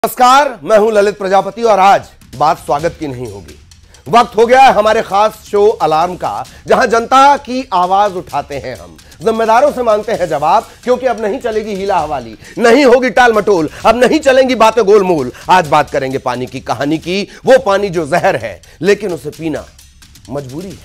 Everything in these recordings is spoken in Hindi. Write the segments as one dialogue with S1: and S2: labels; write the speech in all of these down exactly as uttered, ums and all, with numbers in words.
S1: नमस्कार, मैं हूं ललित प्रजापति और आज बात स्वागत की नहीं होगी। वक्त हो गया है हमारे खास शो अलार्म का, जहां जनता की आवाज उठाते हैं हम, जिम्मेदारों से मांगते हैं जवाब, क्योंकि अब नहीं चलेगी हीला हवाली, नहीं होगी टाल मटोल, अब नहीं चलेंगी बातें गोलमोल। आज बात करेंगे पानी की कहानी की, वो पानी जो जहर है लेकिन उसे पीना मजबूरी है।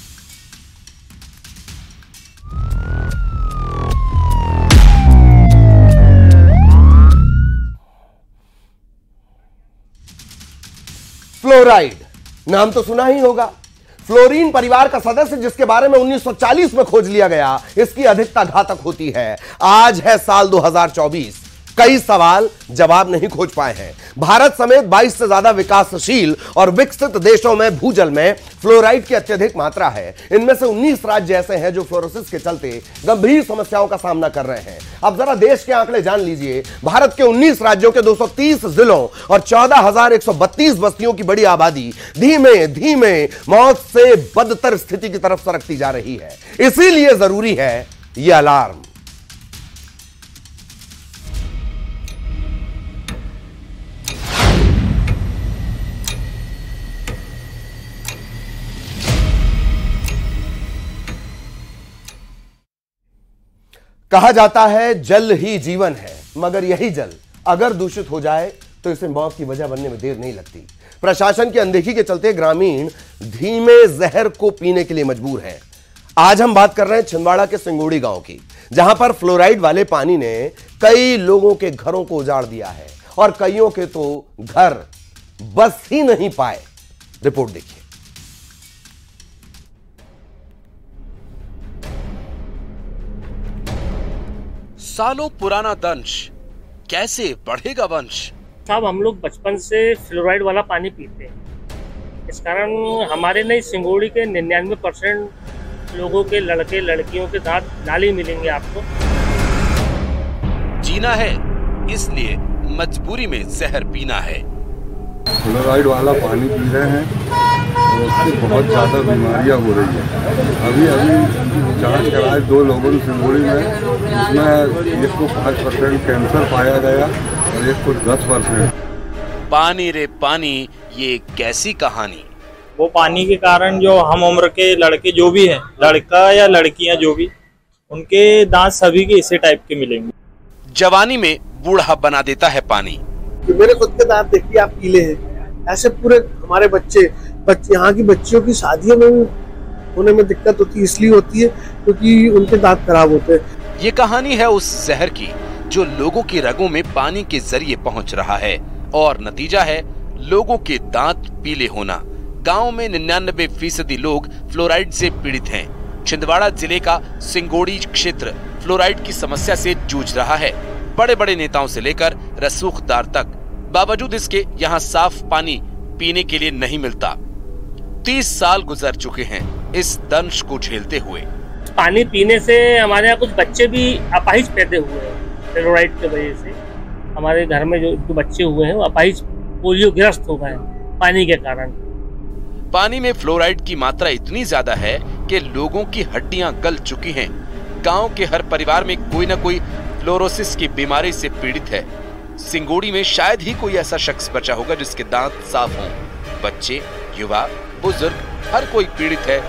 S1: फ्लोराइड नाम तो सुना ही होगा। फ्लोरीन परिवार का सदस्य, जिसके बारे में उन्नीस सौ चालीस में खोज लिया गया, इसकी अधिकता घातक होती है। आज है साल दो हज़ार चौबीस, कई सवाल जवाब नहीं खोज पाए हैं। भारत समेत बाईस से ज्यादा विकासशील और विकसित देशों में भूजल में फ्लोराइड की अत्यधिक मात्रा है। इनमें से उन्नीस राज्य ऐसे हैं जो फ्लोरोसिस के चलते गंभीर समस्याओं का सामना कर रहे हैं। अब जरा देश के आंकड़े जान लीजिए। भारत के उन्नीस राज्यों के दो सौ तीस जिलों और चौदह हजार एक सौ बत्तीस बस्तियों की बड़ी आबादी धीमे धीमे मौत से बदतर स्थिति की तरफ सरकती जा रही है। इसीलिए जरूरी है यह अलार्म। कहा जाता है जल ही जीवन है, मगर यही जल अगर दूषित हो जाए तो इसे मौत की वजह बनने में देर नहीं लगती। प्रशासन की अनदेखी के चलते ग्रामीण धीमे जहर को पीने के लिए मजबूर हैं। आज हम बात कर रहे हैं छिंदवाड़ा के सिंगोड़ी गांव की, जहां पर फ्लोराइड वाले पानी ने कई लोगों के घरों को उजाड़ दिया है और कईयों के तो घर बस ही नहीं पाए। रिपोर्ट देखिए।
S2: सालों पुराना दंश कैसे बढ़ेगा वंश।
S3: साहब, हम लोग बचपन से फ्लोराइड वाला पानी पीते हैं। इस कारण हमारे नई सिंगोड़ी के निन्यानवे परसेंट लोगों के लड़के लड़कियों के दांत नाली मिलेंगे आपको।
S2: जीना है इसलिए मजबूरी में जहर पीना है।
S4: फ्लोराइड वाला पानी पी रहे हैं और उससे बहुत ज़्यादा बीमारियां हो रही हैं। अभी अभी जांच कराए दो लोगों ने सिंगोड़ी में, उसमें एक को पाँच परसेंट कैंसर पाया गया और एक को दस परसेंट।
S2: पानी रे पानी, ये कैसी कहानी।
S5: वो पानी के कारण जो हम उम्र के लड़के जो भी हैं, लड़का या लड़कियां जो भी, उनके दांत सभी के इसी टाइप के मिलेंगे।
S2: जवानी में बूढ़ा बना देता है पानी।
S6: मेरे खुद के दांत देखिए आप पीले हैं। ऐसे पूरे हमारे बच्चे बच्चे यहाँ की बच्चियों की शादियों में होने में दिक्कत होती है, इसलिए होती है क्योंकि उनके दांत खराब होते हैं।
S2: ये कहानी है उस जहर की जो लोगों की रगों में पानी के जरिए पहुंच रहा है और नतीजा है लोगों के दांत पीले होना। गांव में निन्यानबे फीसदी लोग फ्लोराइड से पीड़ित हैं। छिंदवाड़ा जिले का सिंगोड़ी क्षेत्र फ्लोराइड की समस्या से जूझ रहा है। बड़े बड़े नेताओं से लेकर रसूखदार तक, बावजूद इसके यहाँ साफ पानी पीने के लिए नहीं मिलता। तीस साल गुजर चुके हैं इस दंश को झेलते हुए।
S3: पानी पीने से हमारे यहाँ कुछ बच्चे भी अपाहिज पैदा हुए हैं। फ्लोराइड की वजह से हमारे घर में जो, जो बच्चे हुए हैं वो अपाहिज पोलियो ग्रस्त हो गए पानी के कारण।
S2: पानी में फ्लोराइड की मात्रा इतनी ज्यादा है कि लोगों की हड्डियां गल चुकी हैं। गांव के हर परिवार में कोई न कोई फ्लोरोसिस की बीमारी से पीड़ित है। सिंगोड़ी में शायद ही कोई ऐसा शख्स बचा होगा जिसके दांत साफ हों। बच्चे, युवा, बुजुर्ग, हर कोई पीड़ित है।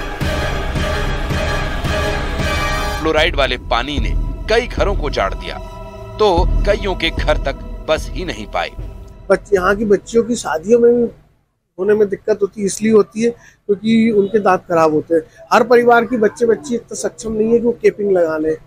S2: फ्लोराइड वाले पानी ने कई घरों को जाड़ दिया, तो कईयों के घर तक बस ही नहीं पाए।
S6: बच्चे यहाँ की बच्चियों की शादियों में होने में दिक्कत होती है, इसलिए होती है क्योंकि उनके दांत खराब होते हैं। हर परिवार की बच्चे बच्ची इतना सक्षम नहीं है कि वो केपिंग लगा ले,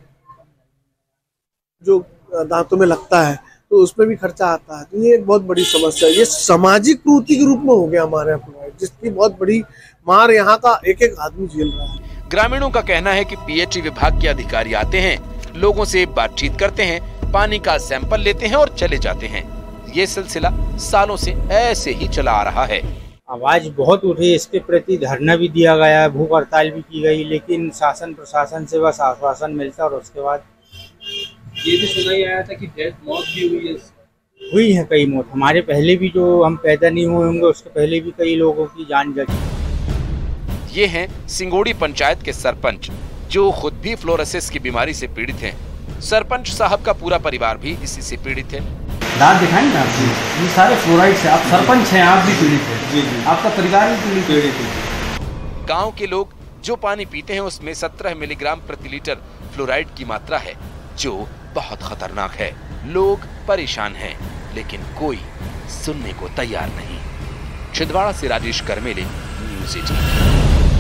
S6: जो दांतों में लगता है तो उसमें भी खर्चा आता है। तो ये एक बहुत बड़ी समस्या है। ये सामाजिक कुरीति के रूप में हो गया हमारे यहाँ, जिसकी बहुत बड़ी मार यहाँ का एक एक आदमी झेल रहा है।
S2: ग्रामीणों का कहना है कि पीएचई विभाग के अधिकारी आते हैं, लोगों से बातचीत करते हैं, पानी का सैंपल लेते हैं और चले जाते हैं। ये सिलसिला सालों से ऐसे ही चला आ रहा है।
S5: आवाज बहुत उठी, इसके प्रति धरना भी दिया गया, भूख हड़ताल भी की गई, लेकिन शासन प्रशासन से बस आश्वासन मिलता और उसके बाद
S7: ये भी सुनाई आया था कि डेथ मौत भी हुई है।
S5: हुई है कई मौत। हमारे पहले भी, जो हम पैदा नहीं हुए होंगे उसके पहले भी कई लोगों की जान गई।
S2: ये हैं सिंगोड़ी पंचायत के सरपंच, जो खुद भी फ्लोरोसिस की बीमारी से पीड़ित हैं। सरपंच साहब का पूरा परिवार भी इसी से पीड़ित है।
S8: दांत दिखाएंगे ना आपको, ये सारे फ्लोराइड से, आप सरपंच हैं, आप भी पीड़ित हैं, जी जी, आपका परिवार भी पीड़ित है।
S2: गांव के लोग जो पानी पीते हैं उसमें सत्रह मिलीग्राम प्रति लीटर फ्लोराइड की मात्रा है, जो बहुत खतरनाक है। लोग परेशान हैं, लेकिन कोई सुनने को तैयार नहीं। छिंदवाड़ा से राजेश करमेले, न्यूज़ एटीन।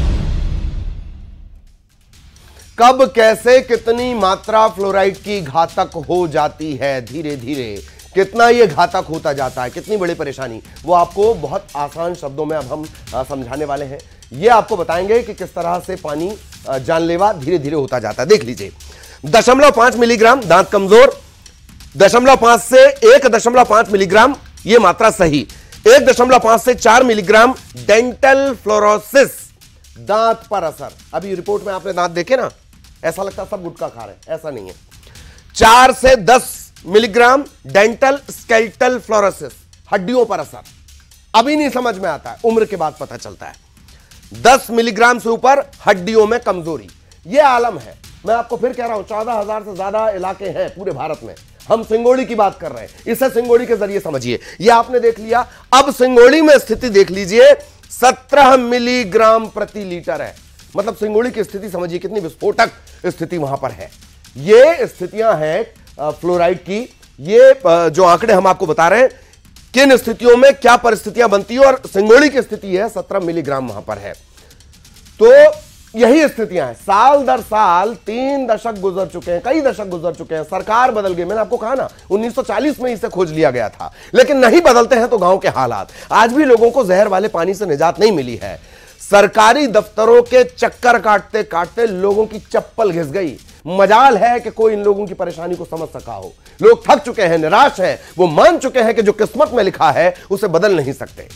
S1: कब कैसे कितनी मात्रा फ्लोराइड की घातक हो जाती है, धीरे धीरे कितना ये घातक होता जाता है, कितनी बड़ी परेशानी, वो आपको बहुत आसान शब्दों में अब हम समझाने वाले हैं। ये आपको बताएंगे कि किस तरह से पानी जानलेवा धीरे धीरे होता जाता है। देख लीजिए, दशमलव पांच मिलीग्राम दांत कमजोर, दशमलव पांच से एक दशमलव पांच मिलीग्राम ये मात्रा सही, एक दशमलव पांच से चार मिलीग्राम डेंटल फ्लोरोसिस, दांत पर असर। अभी रिपोर्ट में आपने दांत देखे ना, ऐसा लगता है सब गुटखा खा रहे हैं, ऐसा नहीं है। चार से दस मिलीग्राम डेंटल स्केलेटल फ्लोरोसिस, हड्डियों पर असर। अभी नहीं समझ में आता है, उम्र के बाद पता चलता है। दस मिलीग्राम से ऊपर हड्डियों में कमजोरी, यह आलम है। मैं आपको फिर कह रहा हूं, चौदह हजार से ज्यादा इलाके हैं पूरे भारत में, हम सिंगोड़ी की बात कर रहे हैं, इसे सिंगोड़ी के जरिए समझिए। यह आपने देख लिया, अब सिंगोड़ी में स्थिति देख लीजिए, सत्रह मिलीग्राम प्रति लीटर है। मतलब सिंगोड़ी की स्थिति समझिए कितनी विस्फोटक स्थिति वहां पर है। ये स्थितियां हैं फ्लोराइड की, ये जो आंकड़े हम आपको बता रहे हैं किन स्थितियों में क्या परिस्थितियां बनती है, और सिंगोड़ी की स्थिति है सत्रह मिलीग्राम वहां पर है। तो यही स्थितियां हैं, साल दर साल तीन दशक गुजर चुके हैं, कई दशक गुजर चुके हैं, सरकार बदल गई। मैंने आपको कहा ना उन्नीस सौ चालीस में इसे खोज लिया गया था, लेकिन नहीं बदलते हैं तो गांव के हालात। आज भी लोगों को जहर वाले पानी से निजात नहीं मिली है। सरकारी दफ्तरों के चक्कर काटते काटते लोगों की चप्पल घिस गई। मजाल है कि कोई इन लोगों की परेशानी को समझ सका हो। लोग थक चुके हैं, निराश हैं, वो मान चुके हैं कि जो किस्मत में लिखा है उसे बदल नहीं सकते।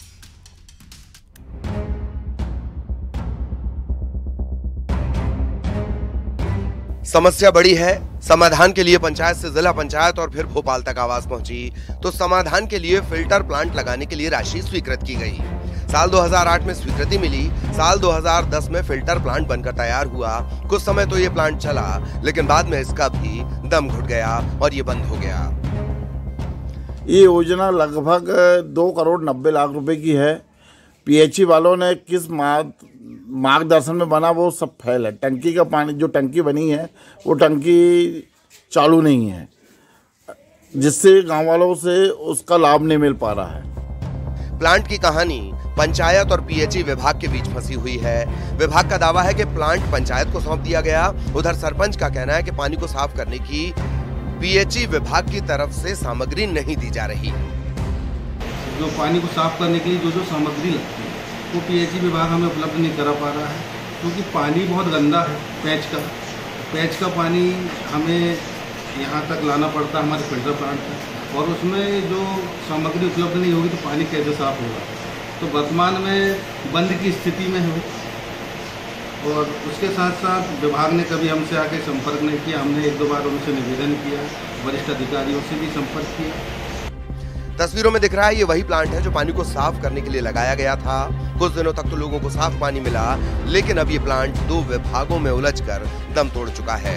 S1: समस्या बड़ी है, समाधान के लिए पंचायत से जिला पंचायत और फिर भोपाल तक आवाज पहुंची, तो समाधान के लिए फिल्टर प्लांट लगाने के लिए राशि स्वीकृत की गई। साल दो हज़ार आठ में स्वीकृति मिली, साल दो हज़ार दस में फिल्टर प्लांट बनकर तैयार हुआ। कुछ समय तो ये प्लांट चला, लेकिन बाद में इसका भी दम घुट गया और ये बंद हो गया।
S9: ये योजना लगभग दो करोड़ नब्बे लाख रुपए की है। पीएचई वालों ने किस मार्गदर्शन में बना वो सब फैल है। टंकी का पानी, जो टंकी बनी है वो टंकी चालू नहीं है, जिससे गांव वालों से उसका लाभ नहीं मिल पा रहा है।
S1: प्लांट की कहानी पंचायत और पीएचई विभाग के बीच फंसी हुई है। विभाग का दावा है कि प्लांट पंचायत को सौंप दिया गया। उधर सरपंच का कहना है कि पानी को साफ करने की पीएचई विभाग की तरफ से सामग्री नहीं दी जा रही।
S10: जो पानी को साफ करने के लिए जो जो सामग्री लगती है वो पीएचई विभाग हमें उपलब्ध नहीं करा पा रहा है, क्योंकि पानी बहुत गंदा है। पैच का पैच का पानी हमें यहाँ तक लाना पड़ता है हमारे फिल्टर प्लांट तक, और उसमें जो सामग्री उपलब्ध नहीं होगी तो पानी कैसे साफ होगा। तो वर्तमान में बंद की स्थिति में है। और उसके साथ साथ विभाग ने कभी हमसे आके संपर्क नहीं किया। हमने एक दो बार उनसे निवेदन किया, वरिष्ठ अधिकारियों से भी संपर्क किया।
S1: तस्वीरों में दिख रहा है ये वही प्लांट है जो पानी को साफ करने के लिए लगाया गया था। कुछ दिनों तक तो लोगों को साफ पानी मिला, लेकिन अब ये प्लांट दो विभागों में उलझकर दम तोड़ चुका है।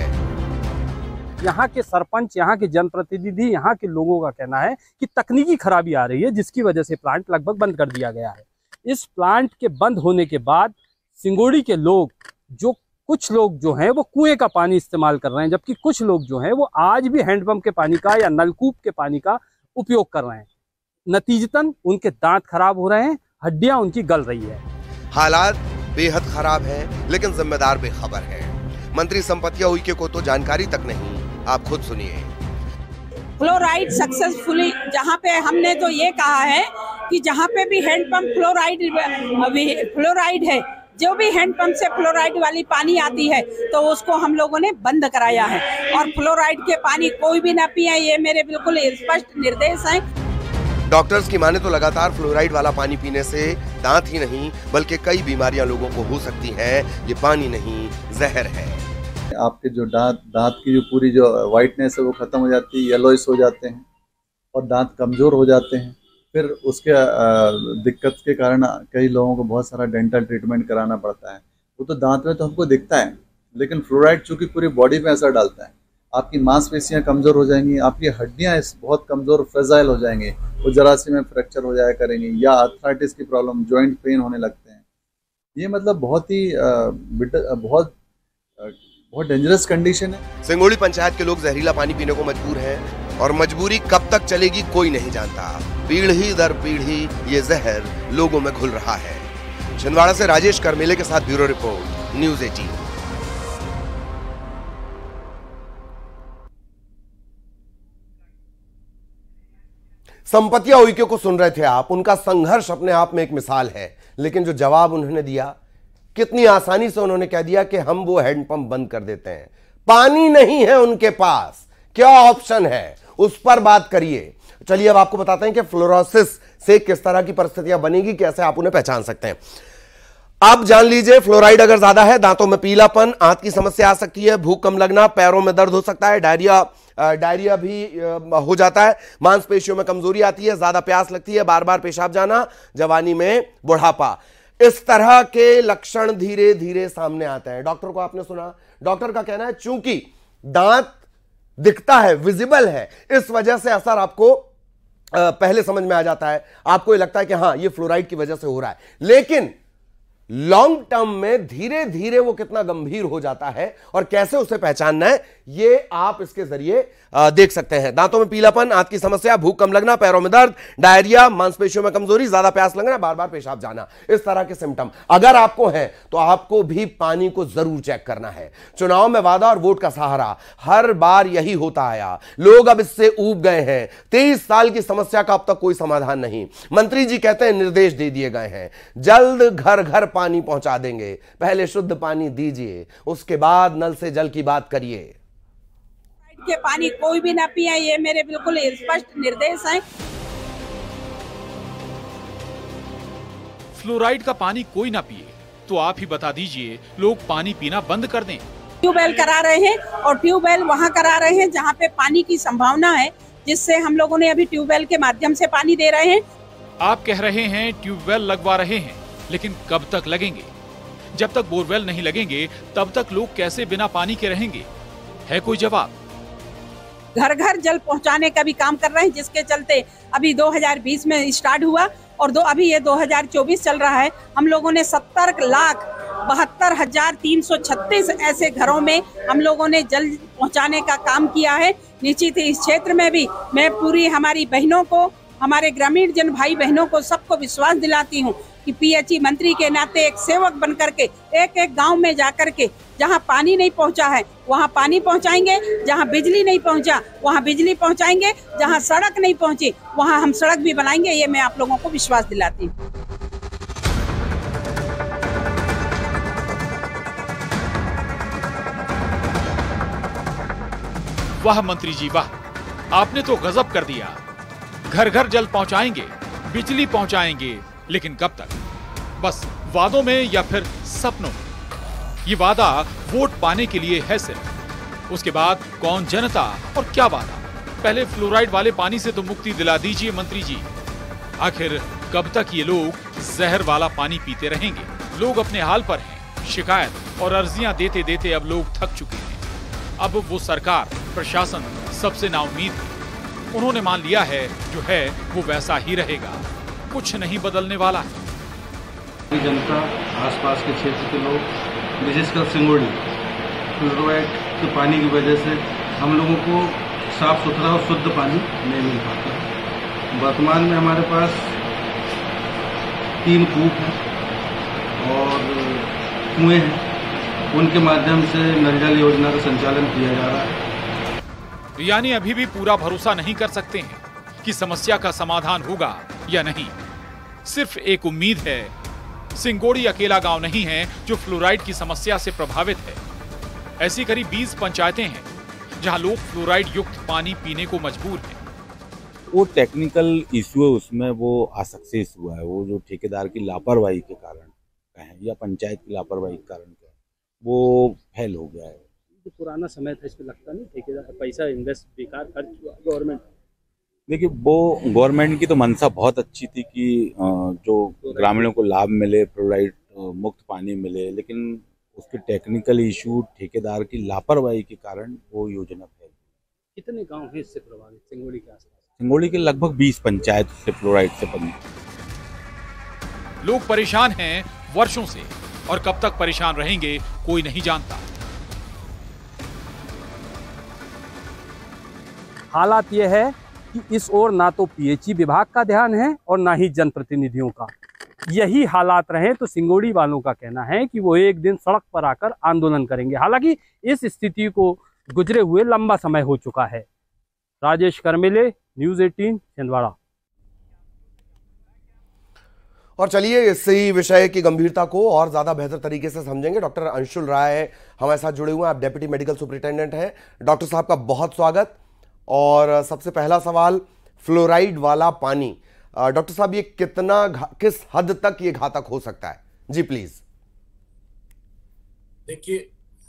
S11: यहाँ के सरपंच, यहाँ के जनप्रतिनिधि, यहाँ के लोगों का कहना है कि तकनीकी खराबी आ रही है, जिसकी वजह से प्लांट लगभग बंद कर दिया गया है। इस प्लांट के बंद होने के बाद सिंगोड़ी के लोग, जो कुछ लोग जो हैं वो कुएं का पानी इस्तेमाल कर रहे हैं, जबकि कुछ लोग जो हैं वो आज भी हैंडपंप के पानी का या नलकूप के पानी का उपयोग कर रहे हैं। नतीजतन उनके दांत खराब हो रहे हैं, हड्डियां उनकी गल रही है।
S1: हालात बेहद खराब है, लेकिन जिम्मेदार बेखबर है। मंत्री संपत्तियां उइके को तो जानकारी तक नहीं। आप खुद सुनिए।
S12: फ्लोराइड सक्सेसफुली, जहाँ पे हमने तो ये कहा है कि जहाँ पे भी हैंडपंप फ्लोराइड फ्लोराइड है, जो भी हैंडपंप से फ्लोराइड वाली पानी आती है तो उसको हम लोगों ने बंद कराया है, और फ्लोराइड के पानी कोई भी ना पिए, ये मेरे बिल्कुल स्पष्ट निर्देश हैं।
S1: डॉक्टर्स की माने तो लगातार फ्लोराइड वाला पानी पीने से दांत ही नहीं बल्कि कई बीमारियां लोगों को हो सकती हैं। ये पानी नहीं, जहर है।
S13: आपके जो दांत दांत की जो पूरी जो वाइटनेस है वो खत्म हो जाती है, येलोइश हो जाते हैं और दांत कमजोर हो जाते हैं। फिर उसके दिक्कत के कारण कई लोगों को बहुत सारा डेंटल ट्रीटमेंट कराना पड़ता है। वो तो दांत में तो हमको दिखता है, लेकिन फ्लोराइड चूंकि पूरी बॉडी में असर डालता है। आपकी मांसपेशियां कमज़ोर हो जाएंगी, आपकी हड्डियां इस बहुत कमज़ोर फ्रेजाइल हो जाएंगे, वो जरासी में फ्रैक्चर हो जाया करेंगी, या आर्थराइटिस की प्रॉब्लम, जॉइंट पेन होने लगते हैं। ये मतलब बहुत ही बहुत बहुत डेंजरस कंडीशन है।
S1: सिंगोड़ी पंचायत के लोग जहरीला पानी पीने को मजबूर हैं और मजबूरी कब तक चलेगी कोई नहीं जानता। पीढ़ी दर पीढ़ी ये जहर लोगों में घुल रहा है। छिंदवाड़ा से राजेश करमेले के साथ ब्यूरो रिपोर्ट, न्यूज़ अठारह। संपतिया उइके को सुन रहे थे आप। उनका संघर्ष अपने आप में एक मिसाल है, लेकिन जो जवाब उन्होंने दिया, कितनी आसानी से उन्होंने कह दिया कि हम वो हैंडपंप बंद कर देते हैं। पानी नहीं है उनके पास, क्या ऑप्शन है उस पर बात करिए। चलिए अब आपको बताते हैं कि फ्लोरोसिस से किस तरह की परिस्थितियां बनेगी, कैसे आप उन्हें पहचान सकते हैं। आप जान लीजिए, फ्लोराइड अगर ज्यादा है, दांतों में पीलापन, आंत की समस्या आ सकती है, भूख कम लगना, पैरों में दर्द हो सकता है, डायरिया डायरिया भी हो जाता है, मांसपेशियों में कमजोरी आती है, ज्यादा प्यास लगती है, बार बार पेशाब जाना, जवानी में बुढ़ापा। इस तरह के लक्षण धीरे धीरे सामने आते हैं। डॉक्टर को आपने सुना, डॉक्टर का कहना है चूंकि दांत दिखता है, विजिबल है, इस वजह से असर आपको पहले समझ में आ जाता है, आपको ये लगता है कि हां ये फ्लोराइड की वजह से हो रहा है। लेकिन लॉन्ग टर्म में धीरे धीरे वो कितना गंभीर हो जाता है और कैसे उसे पहचानना है, ये आप इसके जरिए देख सकते हैं। दांतों में पीलापन, आंत की समस्या, भूख कम लगना, पैरों में दर्द, डायरिया, मांसपेशियों में कमजोरी, ज्यादा प्यास लगना, बार बार पेशाब जाना, इस तरह के सिम्टम अगर आपको हैं तो आपको भी पानी को जरूर चेक करना है। चुनाव में वादा और वोट का सहारा, हर बार यही होता आया। लोग अब इससे ऊब गए हैं। तेईस साल की समस्या का अब तक कोई समाधान नहीं। मंत्री जी कहते हैं निर्देश दे दिए गए हैं, जल्द घर घर पानी पहुंचा देंगे। पहले शुद्ध पानी दीजिए, उसके बाद नल से जल की बात करिए।
S12: के पानी कोई भी ना पिए, ये मेरे बिल्कुल स्पष्ट निर्देश हैं।
S14: फ्लोराइड का पानी कोई ना पिए तो आप ही बता दीजिए, लोग पानी पीना बंद कर दें।
S12: ट्यूबवेल करा रहे हैं और ट्यूबवेल वहां करा रहे हैं जहां पे पानी की संभावना है, जिससे हम लोगों ने अभी ट्यूबवेल के माध्यम से पानी दे रहे हैं।
S14: आप कह रहे हैं ट्यूबवेल लगवा रहे हैं, लेकिन कब तक लगेंगे? जब तक बोरवेल नहीं लगेंगे तब तक लोग कैसे बिना पानी के रहेंगे? है कोई जवाब?
S12: घर घर जल पहुंचाने का भी काम कर रहे हैं, जिसके चलते अभी दो हज़ार बीस में स्टार्ट हुआ और दो अभी ये दो हज़ार चौबीस चल रहा है। हम लोगों ने सत्तर लाख बहत्तर हजार तीन सौ छत्तीस ऐसे घरों में हम लोगों ने जल पहुंचाने का काम किया है। निश्चित ही इस क्षेत्र में भी मैं पूरी हमारी बहनों को, हमारे ग्रामीण जन भाई बहनों को सबको विश्वास दिलाती हूँ कि पीएचई मंत्री के नाते एक सेवक बन करके एक एक गांव में जाकर के जहां पानी नहीं पहुंचा है वहां पानी पहुंचाएंगे, जहां बिजली नहीं पहुंचा वहां बिजली पहुंचाएंगे, जहां सड़क नहीं पहुंची वहां हम सड़क भी बनाएंगे। ये मैं आप लोगों को विश्वास दिलाती हूँ।
S14: वाह मंत्री जी वाह, आपने तो गजब कर दिया। घर घर जल पहुंचाएंगे, बिजली पहुंचाएंगे, लेकिन कब तक? बस वादों में या फिर सपनों में? ये वादा वोट पाने के लिए है सिर्फ, उसके बाद कौन जनता और क्या वादा? पहले फ्लोराइड वाले पानी से तो मुक्ति दिला दीजिए मंत्री जी। आखिर कब तक ये लोग जहर वाला पानी पीते रहेंगे? लोग अपने हाल पर हैं। शिकायत और अर्जियां देते देते अब लोग थक चुके हैं। अब वो सरकार, प्रशासन सबसे नाउम्मीद है। उन्होंने मान लिया है जो है वो वैसा ही रहेगा, कुछ नहीं बदलने वाला है।
S10: जनता, आसपास के क्षेत्र के लोग, विशेषकर सिंगोड़ी, फ्लोराइड के पानी की वजह से हम लोगों को साफ सुथरा और शुद्ध पानी नहीं मिल पाता है। वर्तमान में हमारे पास तीन कूप हैं और कुएं हैं, उनके माध्यम से नल जल योजना का संचालन किया जा रहा है।
S14: यानी अभी भी पूरा भरोसा नहीं कर सकते हैं कि समस्या का समाधान होगा या नहीं। सिर्फ एक उम्मीद है, सिंगोड़ी अकेला गांव नहीं है जो फ्लोराइड की समस्या से प्रभावित है। ऐसी करीब बीस पंचायतें हैं जहां लोग फ्लोराइड युक्त पानी पीने को मजबूर हैं।
S15: वो टेक्निकल इश्यू है, उसमें वो असक्सेस हुआ है। वो जो ठेकेदार की लापरवाही के कारण कहें या पंचायत की लापरवाही के कारण कहें, वो फेल हो गया है।
S11: जो पुराना समय था, इसमें लगता नहीं ठेकेदार पैसा इन्वेस्ट बेकार खर्च हुआ गवर्नमेंट।
S15: देखिए, वो गवर्नमेंट की तो मंशा बहुत अच्छी थी कि जो ग्रामीणों को लाभ मिले, फ्लोराइड मुक्त पानी मिले, लेकिन उसके टेक्निकल इशू, ठेकेदार की लापरवाही के कारण वो योजना फैल।
S8: कितने गांव हैं इससे प्रभावित सिंगोड़ी के आसपास?
S15: सिंगोड़ी के लगभग बीस पंचायत से फ्लोराइड से बनी।
S14: लोग परेशान हैं वर्षों से और कब तक परेशान रहेंगे कोई नहीं जानता।
S11: हालात यह है कि इस ओर ना तो पीएचई विभाग का ध्यान है और ना ही जनप्रतिनिधियों का। यही हालात रहे तो सिंगोड़ी वालों का कहना है कि वो एक दिन सड़क पर आकर आंदोलन करेंगे। हालांकि इस स्थिति को गुजरे हुए लंबा समय हो चुका है। राजेश करमेले, न्यूज़ अठारह, छिंदवाड़ा।
S1: और चलिए इसी विषय की गंभीरता को और ज्यादा बेहतर तरीके से समझेंगे। डॉक्टर अंशुल राय हमारे साथ जुड़े हुए हैं, आप डेप्यूटी मेडिकल सुपरिटेंडेंट हैं। डॉक्टर साहब का बहुत स्वागत। और सबसे पहला सवाल, फ्लोराइड वाला पानी, डॉक्टर साहब ये कितना, किस हद तक ये घातक हो सकता है? जी प्लीज।
S16: देखिए,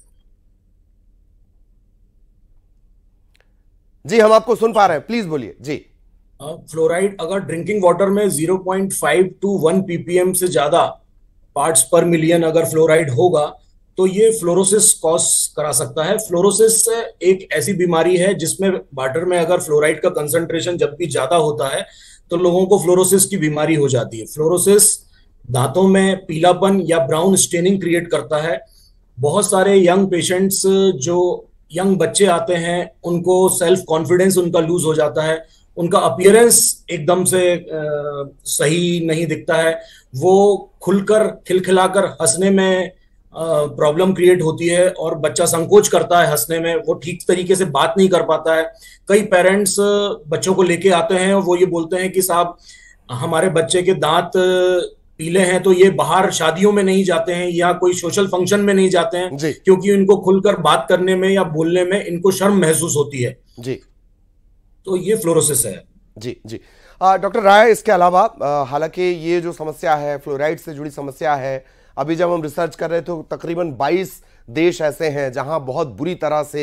S1: जी हम आपको सुन पा रहे हैं, प्लीज बोलिए जी।
S16: फ्लोराइड अगर ड्रिंकिंग वाटर में zero point five two one ppm से ज्यादा पार्ट्स पर मिलियन अगर फ्लोराइड होगा तो ये फ्लोरोसिस कॉज करा सकता है। फ्लोरोसिस एक ऐसी बीमारी है जिसमें वाटर में अगर फ्लोराइड का कंसंट्रेशन जब भी ज्यादा होता है तो लोगों को फ्लोरोसिस की बीमारी हो जाती है। फ्लोरोसिस दांतों में पीलापन या ब्राउन स्टेनिंग क्रिएट करता है। बहुत सारे यंग पेशेंट्स, जो यंग बच्चे आते हैं, उनको सेल्फ कॉन्फिडेंस उनका लूज हो जाता है, उनका अपीयरेंस एकदम से आ, सही नहीं दिखता है, वो खुलकर खिलखिलाकर हंसने में प्रॉब्लम क्रिएट होती है और बच्चा संकोच करता है हंसने में, वो ठीक तरीके से बात नहीं कर पाता है। कई पेरेंट्स बच्चों को लेके आते हैं और वो ये बोलते हैं कि साहब हमारे बच्चे के दांत पीले हैं तो ये बाहर शादियों में नहीं जाते हैं या कोई सोशल फंक्शन में नहीं जाते हैं क्योंकि इनको खुलकर बात करने में या बोलने में इनको शर्म महसूस होती है।
S1: जी,
S16: तो ये फ्लोरोसिस है।
S1: जी जी डॉक्टर राय, इसके अलावा हालांकि ये जो समस्या है फ्लोराइड से जुड़ी समस्या है, अभी जब हम रिसर्च कर रहे थे तो तकरीबन बाईस देश ऐसे हैं जहां बहुत बुरी तरह से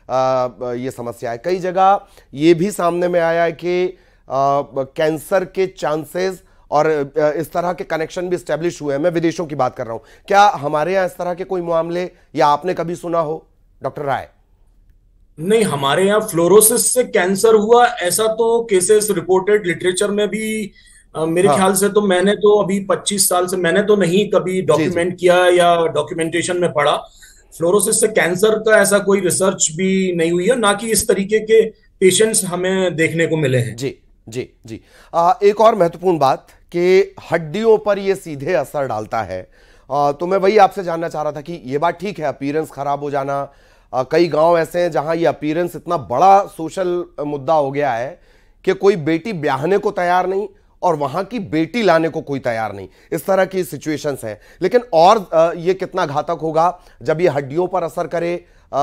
S1: आ, ये समस्या है। कई जगह ये भी सामने में आया है कि कैंसर के चांसेस और इस तरह के कनेक्शन भी स्टैब्लिश हुए हैं। मैं विदेशों की बात कर रहा हूं, क्या हमारे यहाँ इस तरह के कोई मामले या आपने कभी सुना हो डॉक्टर राय?
S16: नहीं, हमारे यहाँ फ्लोरोसिस से कैंसर हुआ ऐसा तो केसेस रिपोर्टेड लिटरेचर में भी Uh, मेरे हाँ। ख्याल से तो मैंने तो अभी पच्चीस साल से मैंने तो नहीं कभी डॉक्यूमेंट किया या डॉक्यूमेंटेशन में पढ़ा। फ्लोरोसिस से कैंसर का ऐसा कोई रिसर्च भी नहीं हुई है, ना कि इस तरीके के पेशेंट्स हमें देखने को मिले हैं।
S1: जी जी जी आ, एक और महत्वपूर्ण बात कि हड्डियों पर ये सीधे असर डालता है। आ, तो मैं वही आपसे जानना चाह रहा था कि ये बात ठीक है, अपीयरेंस खराब हो जाना, आ, कई गांव ऐसे हैं जहां ये अपीयरेंस इतना बड़ा सोशल मुद्दा हो गया है कि कोई बेटी ब्याहने को तैयार नहीं और वहां की बेटी लाने को कोई तैयार नहीं, इस तरह की सिचुएशंस हैं। लेकिन और ये कितना घातक होगा जब ये हड्डियों पर असर करे,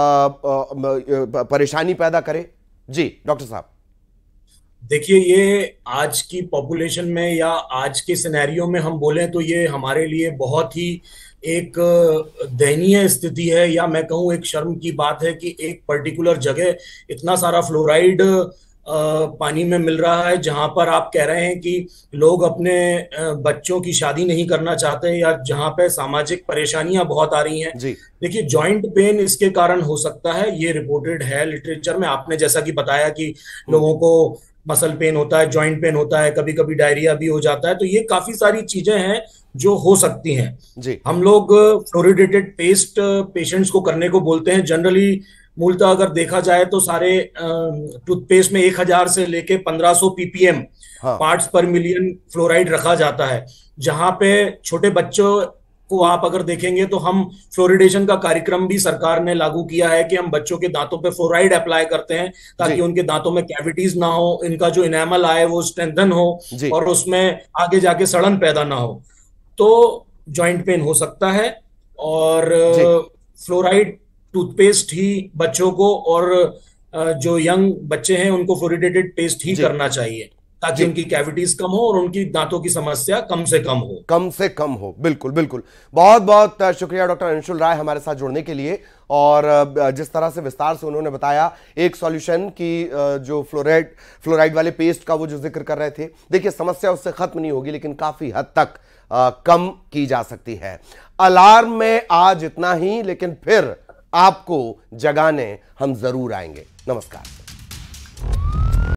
S1: परेशानी पैदा करे। जी डॉक्टर साहब।
S16: देखिए, ये आज की पॉपुलेशन में या आज के सिनेरियो में हम बोलें तो ये हमारे लिए बहुत ही एक दयनीय स्थिति है, या मैं कहूँ एक शर्म की बात है कि एक पर्टिकुलर जगह इतना सारा फ्लोराइड पानी में मिल रहा है जहां पर आप कह रहे हैं कि लोग अपने बच्चों की शादी नहीं करना चाहते या जहां पे सामाजिक परेशानियां बहुत आ रही हैं। देखिए, जॉइंट पेन इसके कारण हो सकता है, ये रिपोर्टेड है लिटरेचर में। आपने जैसा कि बताया कि लोगों को मसल पेन होता है, जॉइंट पेन होता है, कभी कभी डायरिया भी हो जाता है, तो ये काफी सारी चीजें हैं जो हो सकती हैं।
S1: जी।
S16: हम लोग फ्लोरिडेटेड पेस्ट पेशेंट्स को करने को बोलते हैं। जनरली मूलतः अगर देखा जाए तो सारे टूथपेस्ट में एक हजार से लेके पंद्रह सौ पीपीएम हाँ। पार्ट्स पर मिलियन फ्लोराइड रखा जाता है। जहां पे छोटे बच्चों को आप अगर देखेंगे तो हम फ्लोरिडेशन का कार्यक्रम भी सरकार ने लागू किया है कि हम बच्चों के दांतों पे फ्लोराइड अप्लाई करते हैं ताकि उनके दांतों में कैविटीज ना हो, इनका जो इनेमल आए वो स्ट्रेंथन हो और उसमें आगे जाके सड़न पैदा ना हो। तो जॉइंट पेन हो सकता है और फ्लोराइड टूथपेस्ट ही बच्चों को और जो यंग बच्चे हैं उनको फ्लोरिडेटेड पेस्ट ही करना चाहिए। ताकि उनकी कैविटीज कम हो और उनकी दांतों की समस्या कम से कम हो
S1: कम से कम हो बिल्कुल बिल्कुल। बहुत बहुत शुक्रिया डॉक्टर अंशुल राय हमारे साथ जुड़ने के लिए, और जिस तरह से विस्तार से उन्होंने बताया एक सॉल्यूशन की जो फ्लोराइड फ्लोराइड वाले पेस्ट का वो जो जिक्र कर रहे थे, देखिए समस्या उससे खत्म नहीं होगी लेकिन काफी हद तक आ, कम की जा सकती है। अलार्म में आज इतना ही, लेकिन फिर आपको जगाने हम जरूर आएंगे। नमस्कार।